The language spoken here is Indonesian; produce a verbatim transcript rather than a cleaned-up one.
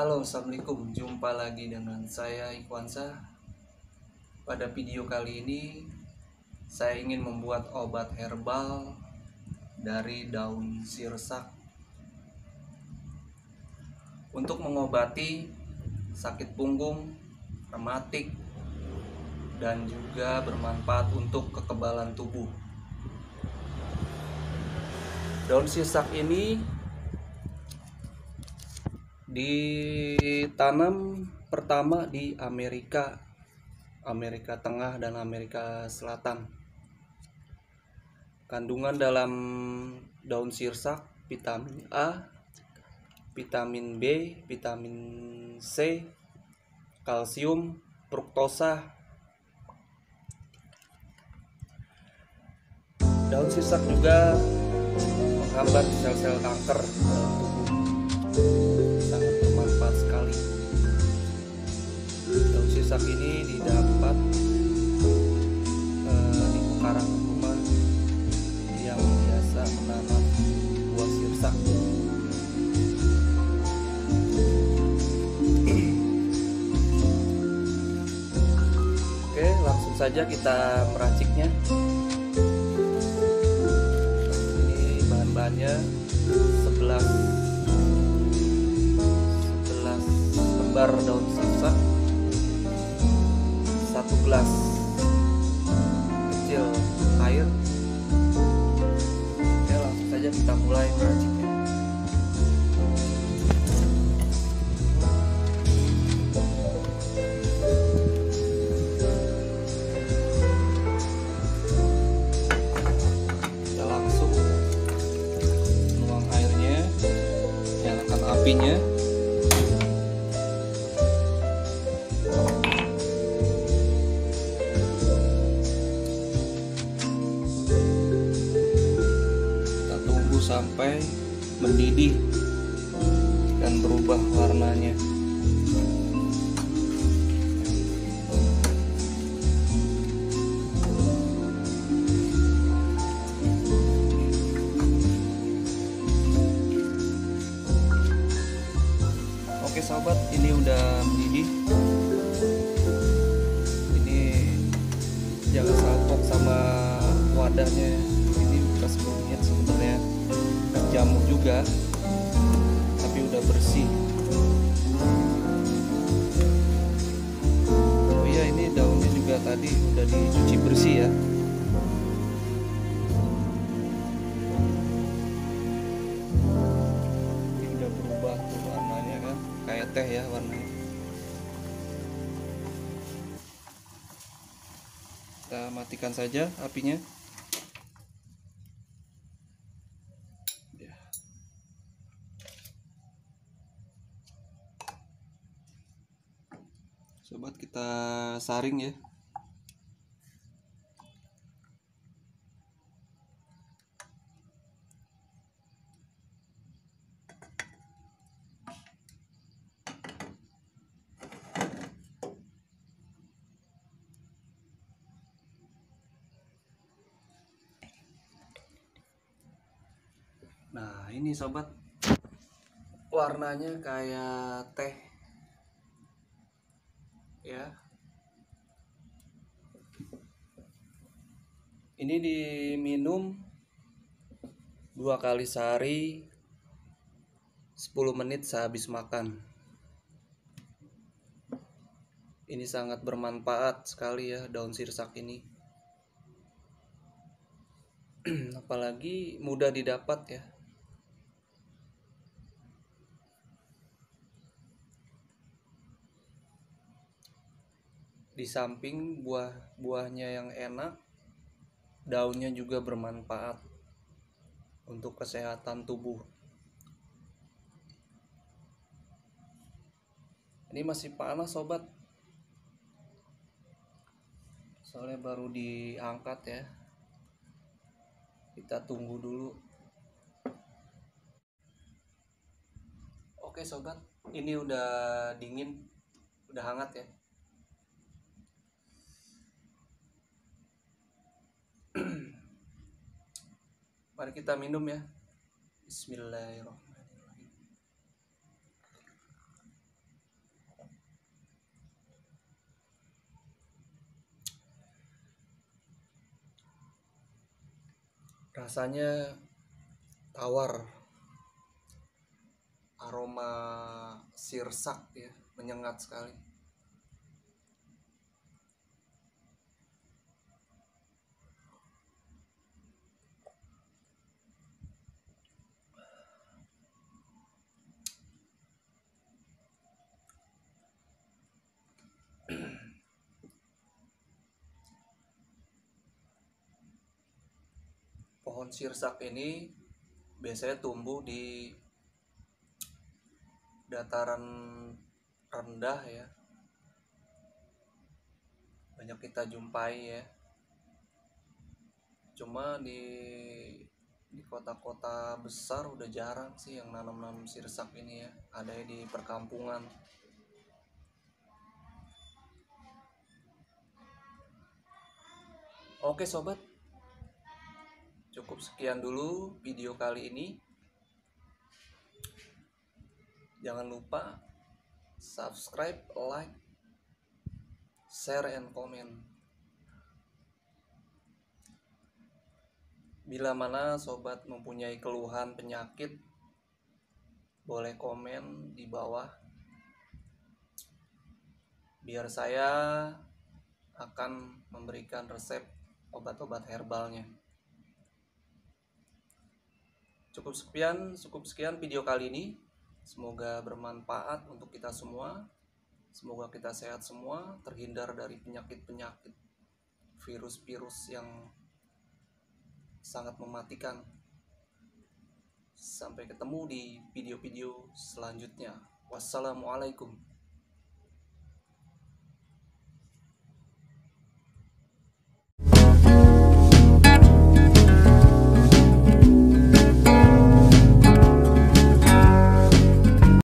Halo, assalamualaikum. Jumpa lagi dengan saya Ikhwansa. Pada video kali ini saya ingin membuat obat herbal dari daun sirsak untuk mengobati sakit punggung, rematik, dan juga bermanfaat untuk kekebalan tubuh. Daun sirsak ini ditanam pertama di Amerika, Amerika Tengah dan Amerika Selatan. Kandungan dalam daun sirsak vitamin A, vitamin B, vitamin C, kalsium, fruktosa. Daun sirsak juga menghambat sel-sel kanker dalam tubuh. Sangat bermanfaat sekali. Daun sirsak ini didapat eh, di pekarangan rumah yang biasa menanam buah sirsak. Oke, langsung saja kita meraciknya. Ini bahan-bahannya sebelas lembar daun sirsak, satu gelas kecil air. Oke, langsung saja kita mulai meraciknya. Kita langsung tuang airnya, nyalakan apinya. Sampai mendidih dan berubah warnanya. Oke sobat, ini udah mendidih. Ini jangan salpok sama wadahnya. Ini bekas minyak sebenarnya, jamu juga, tapi udah bersih. Oh iya, ini daunnya juga tadi udah dicuci bersih ya. Ini udah berubah tuh warnanya kan, kayak teh ya warnanya. Kita matikan saja apinya. Sobat, kita saring ya. Nah, ini sobat, warnanya kayak teh ya. Ini diminum dua kali sehari, sepuluh menit sehabis makan. Ini sangat bermanfaat sekali ya daun sirsak ini. Apalagi mudah didapat ya. Di samping buah-buahnya yang enak, daunnya juga bermanfaat untuk kesehatan tubuh. Ini masih panas sobat, soalnya baru diangkat ya. Kita tunggu dulu. Oke sobat, ini udah dingin, udah hangat ya. Mari kita minum ya. Bismillahirrahmanirrahim. Rasanya tawar, aroma sirsak ya, menyengat sekali. Pohon sirsak ini biasanya tumbuh di dataran rendah ya, banyak kita jumpai ya. Cuma di di kota-kota besar udah jarang sih yang nanam-nanam sirsak ini ya, ada di perkampungan. Oke sobat, cukup sekian dulu video kali ini. Jangan lupa subscribe, like, share, and comment. Bila mana sobat mempunyai keluhan penyakit, boleh komen di bawah, biar saya akan memberikan resep obat-obat herbalnya. Cukup sekian, cukup sekian video kali ini. Semoga bermanfaat untuk kita semua. Semoga kita sehat semua, terhindar dari penyakit-penyakit, virus-virus yang sangat mematikan. Sampai ketemu di video-video selanjutnya. Wassalamualaikum.